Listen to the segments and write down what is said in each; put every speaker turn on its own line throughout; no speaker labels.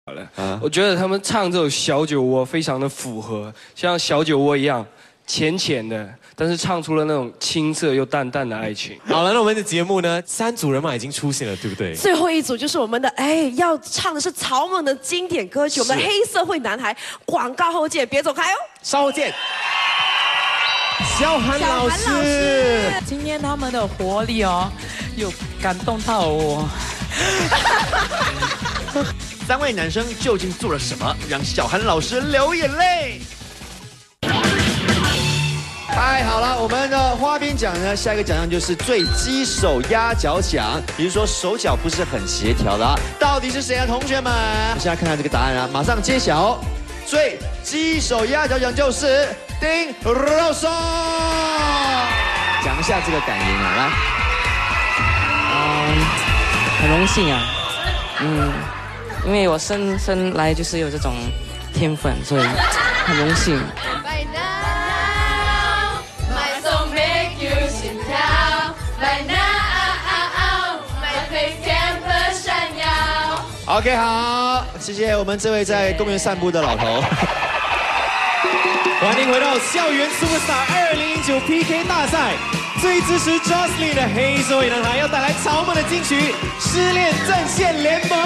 我觉得他们唱这首小酒窝非常的符合，像小酒窝一样浅浅的，但是唱出了那种青涩又淡淡的爱情。
好了，那我们的节目呢，3组人马已经出现了，对不对？
最后一组就是我们的要唱的是草蜢的经典歌曲，我们的黑社会男孩。广告后见，别走开哦，
稍后见。小韩老师，
今天他们的活力有感动到我。
3位男生究竟做了什么，让小韩老师流眼泪？太好了，我们的花边奖呢，下一个奖项就是最鸡手压脚奖，也就是说手脚不是很协调的到底是谁啊，同学们？现在看看这个答案啊，马上揭晓。最鸡手压脚奖就是丁肉松。讲一下这个感言啊，来。
很荣幸啊，因为我生来就是有这种天分，所以很荣幸。
OK， 好，谢谢我们这位在公园散步的老头。
欢迎回到校园 Superstar 2019 PK 大赛，最支持 Jocelyn 的黑社会男孩要带来草蜢的金曲《失恋阵线联盟》。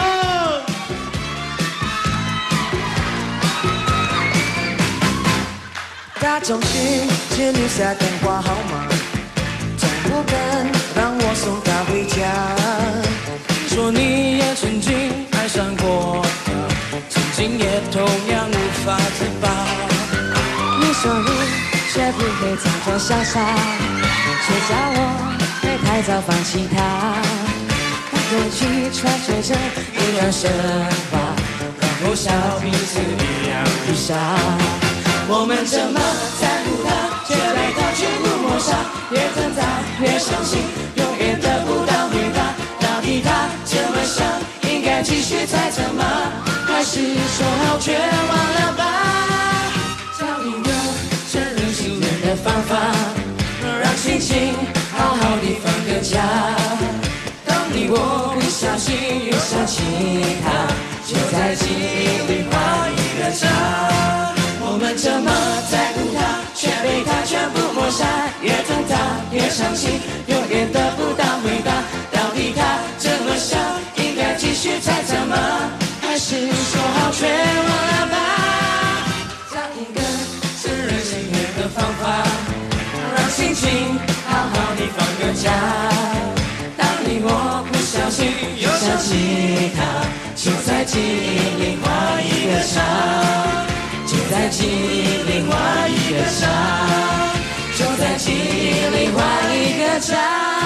打中心先留下电话号码，总不敢让我送她回家。
说你也曾经爱上过他，曾经也同样无法自拔。
你说你学不会装作潇洒，却叫我别太早放弃他。过去传说着一段神话，
然后笑彼此一样的傻。
我们这么在乎他，却被他全部抹杀。越挣扎越伤心，永远得不到回答。到底他这么想，应该继续猜测吗？还是说好全忘了吧？找一个承认信任的方法，让心情好好地放个假。当你我不小心又想起他，就在记忆里画一个叉。我们这么在乎他，却被他全部抹杀。越挣扎越伤心，永远得不到回答。到底他这么想，应该继续猜测吗？还是说好全忘了吧？找一个承认信任的方法，让心情好好地放个假。当你我不小心又想起他，就在记忆里画一个叉。就在记忆里画一个叉，就在记忆里画一个叉。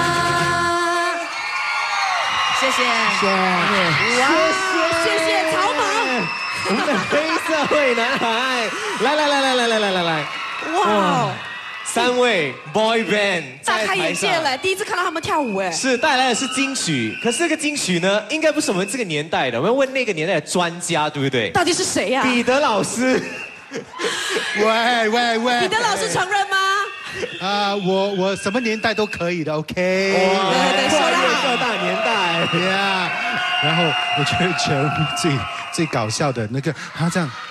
谢谢，
谢谢草蜢，
我们的黑社会男孩，来，
哇
，3位 boy band
大开眼界
了，
了，第一次看到他们跳舞
是带来的是金曲，可是这个金曲呢，应该不是我们这个年代的，我们要问那个年代的专家，对不对？
到底是谁呀？
彼得老师。
喂，
彼得老师承认吗？
我什么年代都可以的 ，OK。
对，说得好。
各大年代
，Yeah。然后我觉得全最搞笑的那个，他这样，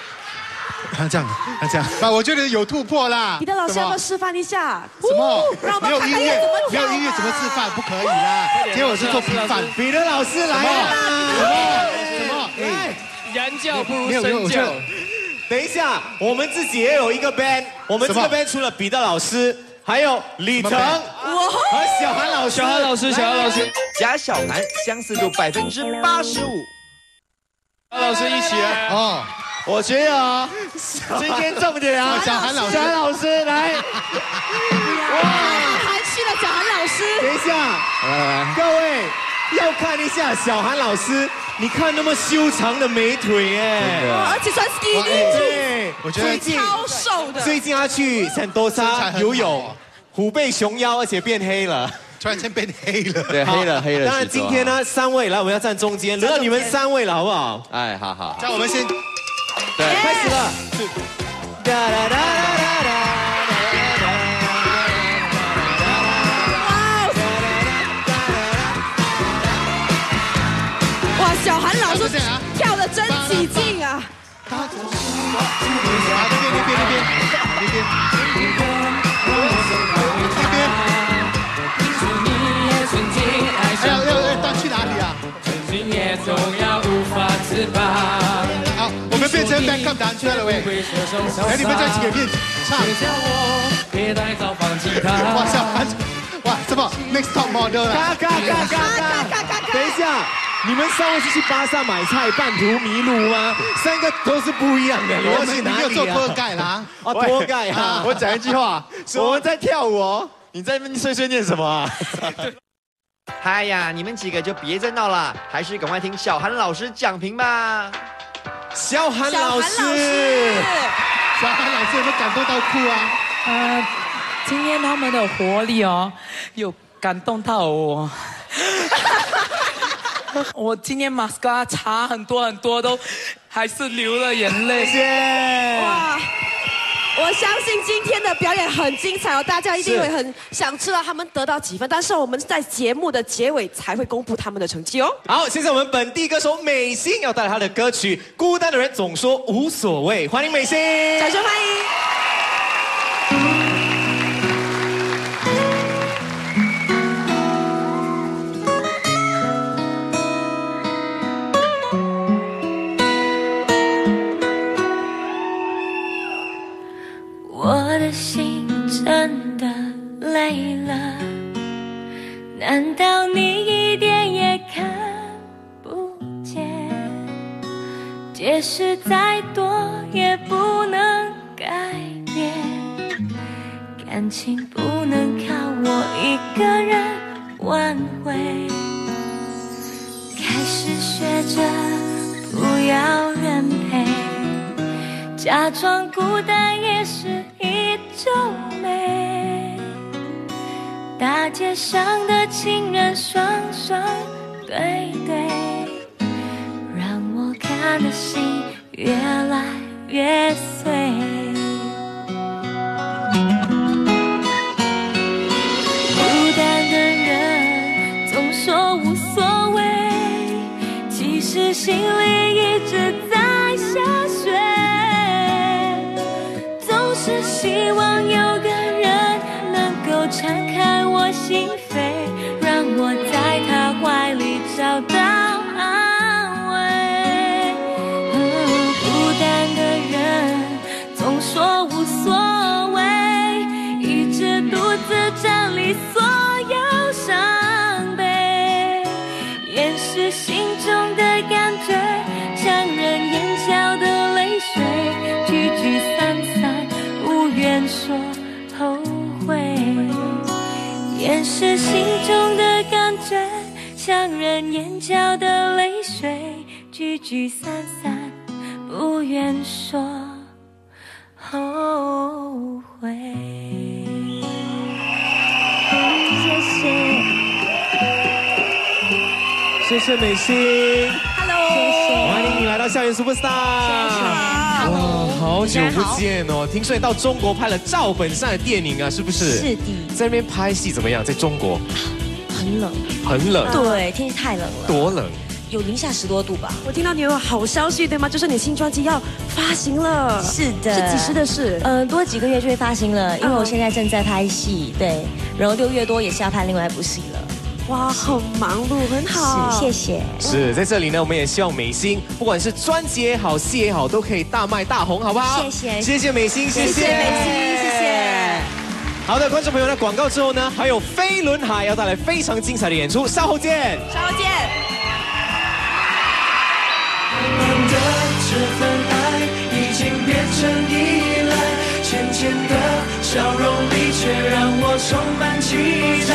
我觉得有突破啦。
彼得老师要不要示范一下？
什么？
让我们
没有音乐，没有音乐怎么示范？不可以啦！今天我是做平反。
彼得老师来了。
什么？
言教不如身教。
等一下，我们自己也有一个 band， 我们这个 band 除了彼得老师，还有李腾和小韩老师。
小韩老师，
加小韩相似度85%。
老师一起来
哦。
我觉得啊，今天重点啊，
小韩老
师来。
哇，含蓄了小韩老师。
等一下，各位要看一下小韩老师。你看那么修长的美腿
而且穿 skinny，
对，
我觉得
超瘦的。
最近他去圣多沙游泳，虎背熊腰，而且变黑了，
突然间变黑了。
对，黑了。
当然今天呢，3位来，我们要站中间，轮到你们3位了，好不好？
哎，好。
这样我们先，
对，
开始了。
哇，小韩老师跳得真起劲。
他总是我。啊，那边。要去哪里啊？好，我们变成 backup dancer 了喂。来，你们在前面唱。哇，什么 next top model 啊？
嘎！等一下，你们3位是去巴萨买菜，半途迷路吗？3个都是不一样的，你们去哪里啊？
你有做脱盖啦？
哦，脱盖啊！
我讲一句话，我们在跳舞哦，你在那边碎念什么啊？嗨呀，你们几个就别再闹了，还是赶快听小韩老师讲评吧。
小韩老师
有没有感动到哭啊？
今天他们的活力哦，有感动到我。我今天马斯卡擦很多，都还是流了眼泪。
谢谢。
哇！我相信今天的表演很精彩哦，大家一定会很想知道他们得到几分，但是我们在节目的结尾才会公布他们的成绩哦。
好，现在我们本地歌手美心要带来她的歌曲《孤单的人总说无所谓》，欢迎美心，
掌声欢迎。
我的心真的累了，难道你一点也看不见？解释再多也不能改变，感情不能靠我一个人挽回。开始学着不要人陪，假装孤单也是一种美。大街上的情人双双对对，让我看的心越来越碎。孤单的人总说无所谓，其实心里一直在下雪。总是希望有个人能够敞开我心扉，让我在他怀里找到安慰。孤单的人总说无所谓，一直独自站立所有伤悲，掩饰心中的感觉，强忍眼角的泪水，聚聚散散不愿说后悔，掩饰心中的感觉，强忍眼角的泪水，聚聚散散不愿说后悔。
谢谢美心
Hello，
欢迎你来到校园 Superstar。哇，好久不见哦！听说你到中国拍了赵本山的电影啊，是不是？
是的。
在那边拍戏怎么样？在中国？
很冷。
很冷。
对，天气太冷了。
多冷？
有零下10多度吧。
我听到你有好消息对吗？就是你新专辑要发行了。
是的。
是几时的事？
多几个月就会发行了，因为我现在正在拍戏，对，然后6月多也是要拍另外一部戏了。
哇，很忙碌，很好。
是，谢谢。
是在这里呢，我们也希望美心，不管是专辑也好，戏也好，都可以大卖大红，好不好？
谢谢，
谢谢美心，谢谢
美心，谢谢。
好的，观众朋友呢，广告之后呢，还有飞轮海要带来非常精彩的演出，稍后见。
稍后见。
的这份爱已经变成依赖，浅浅的笑容里却让我充满期待。